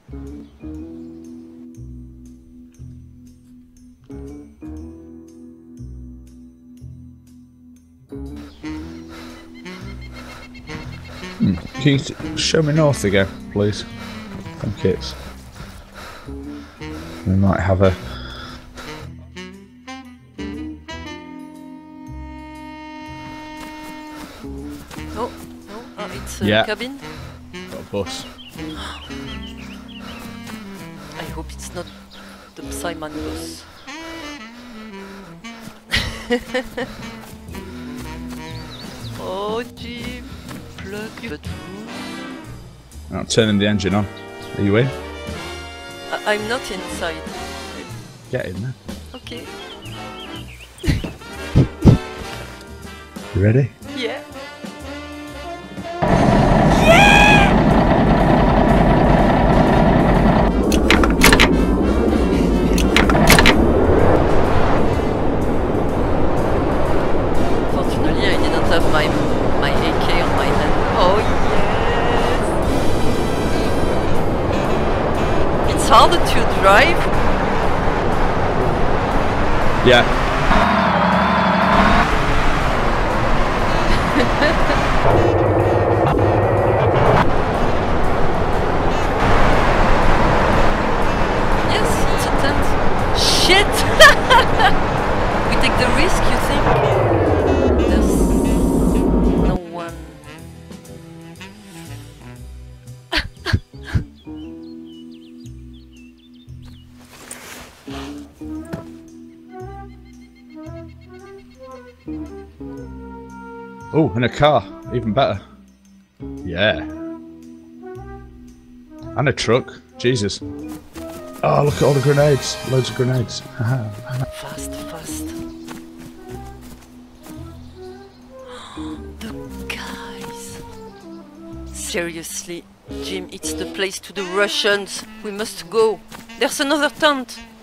Can you show me north again, please? Thank you. We might have a... Oh, it's a cabin? Got a bus. I hope it's not the Simon bus. Oh, Jim, plug your food. I'm turning the engine on. Are you in? I'm not inside. Get in there. Okay. You ready? Yeah. Fortunately, I didn't have my AK on my hand. Oh yes! It's harder to drive. Yeah. Yes, it's a tent. Shit! We take the risk, you think? There's no one. Oh, and a car. Even better. Yeah. And a truck. Jesus. Oh, look at all the grenades. Loads of grenades. Fast, fast. The guys. Seriously, Jim, it's the place to the Russians. We must go. There's another tent.